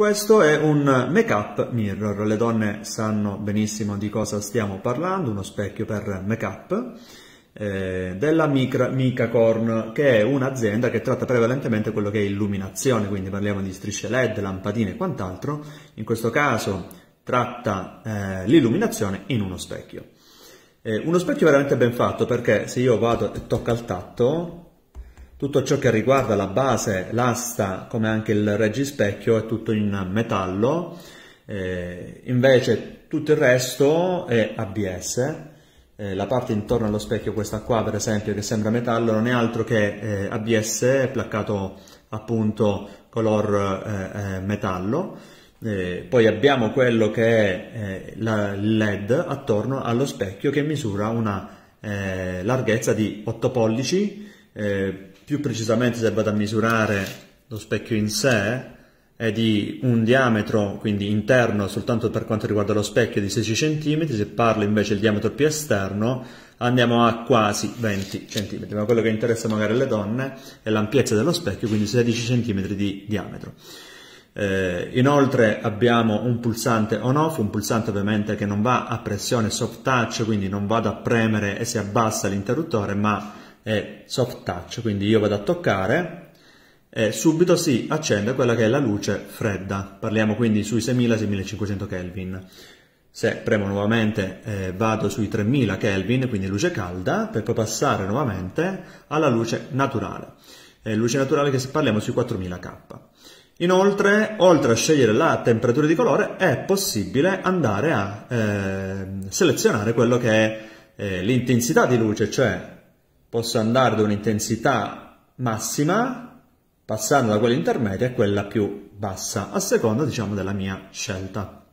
Questo è un make-up mirror, le donne sanno benissimo di cosa stiamo parlando, uno specchio per make-up della Micacorn, che è un'azienda che tratta prevalentemente quello che è illuminazione, quindi parliamo di strisce LED, lampadine e quant'altro. In questo caso tratta l'illuminazione in uno specchio. Uno specchio veramente ben fatto, perché se io vado e tocco al tatto, tutto ciò che riguarda la base, l'asta, come anche il reggispecchio, è tutto in metallo, invece tutto il resto è ABS. La parte intorno allo specchio, questa qua per esempio, che sembra metallo, non è altro che ABS placcato appunto color metallo. Poi abbiamo quello che è il LED attorno allo specchio, che misura una larghezza di 8 pollici, più precisamente se vado a misurare lo specchio in sé è di un diametro, quindi interno soltanto per quanto riguarda lo specchio, di 16 cm, se parlo invece del diametro più esterno andiamo a quasi 20 cm, ma quello che interessa magari alle donne è l'ampiezza dello specchio, quindi 16 cm di diametro. Inoltre abbiamo un pulsante on-off, un pulsante ovviamente che non va a pressione soft touch, quindi non vado a premere e si abbassa l'interruttore, ma è soft touch, quindi io vado a toccare e subito si accende quella che è la luce fredda. Parliamo quindi sui 6000-6500 Kelvin. Se premo nuovamente vado sui 3000 Kelvin, quindi luce calda, per poi passare nuovamente alla luce naturale. Luce naturale che se parliamo sui 4000 K. Inoltre, oltre a scegliere la temperatura di colore, è possibile andare a selezionare quello che è l'intensità di luce, cioè posso andare da un'intensità massima, passando da quella intermedia a quella più bassa, a seconda, diciamo, della mia scelta.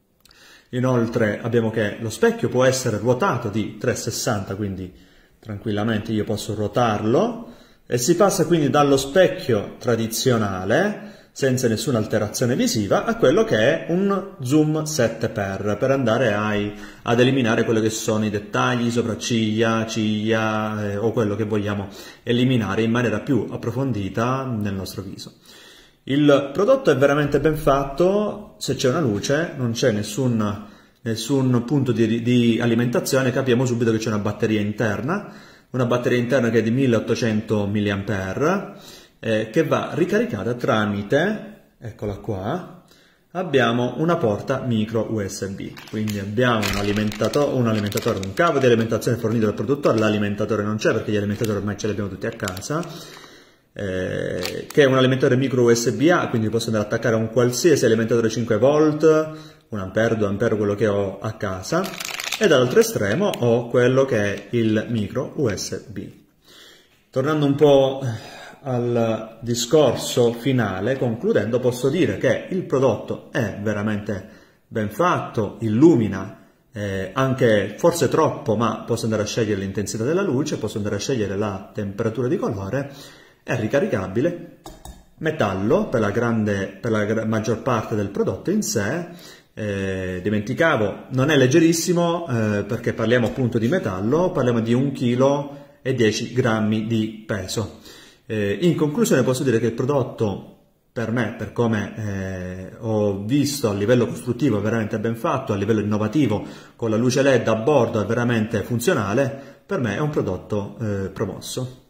Inoltre abbiamo che lo specchio può essere ruotato di 360, quindi tranquillamente io posso ruotarlo, e si passa quindi dallo specchio tradizionale, senza nessuna alterazione visiva, a quello che è un zoom 7x, per andare ad eliminare quello che sono i dettagli, sopracciglia, ciglia o quello che vogliamo eliminare in maniera più approfondita nel nostro viso. Il prodotto è veramente ben fatto, se c'è una luce non c'è nessun punto di alimentazione, capiamo subito che c'è una batteria interna che è di 1800 mAh, che va ricaricata tramite, eccola qua, abbiamo una porta micro USB, quindi abbiamo un cavo di alimentazione fornito dal produttore, l'alimentatore non c'è perché gli alimentatori ormai ce li abbiamo tutti a casa, che è un alimentatore micro USB A, quindi posso andare ad attaccare a un qualsiasi alimentatore 5 volt, 1 ampere, 2 ampere, quello che ho a casa, e dall'altro estremo ho quello che è il micro USB. Tornando un po' al discorso finale, concludendo, posso dire che il prodotto è veramente ben fatto, illumina anche forse troppo, ma posso andare a scegliere l'intensità della luce, posso andare a scegliere la temperatura di colore, è ricaricabile, metallo per la maggior parte del prodotto in sé. Dimenticavo, non è leggerissimo, perché parliamo appunto di metallo, parliamo di 1,10 kg di peso. In conclusione posso dire che il prodotto, per me, per come ho visto a livello costruttivo, è veramente ben fatto, a livello innovativo, con la luce LED a bordo è veramente funzionale, per me è un prodotto promosso.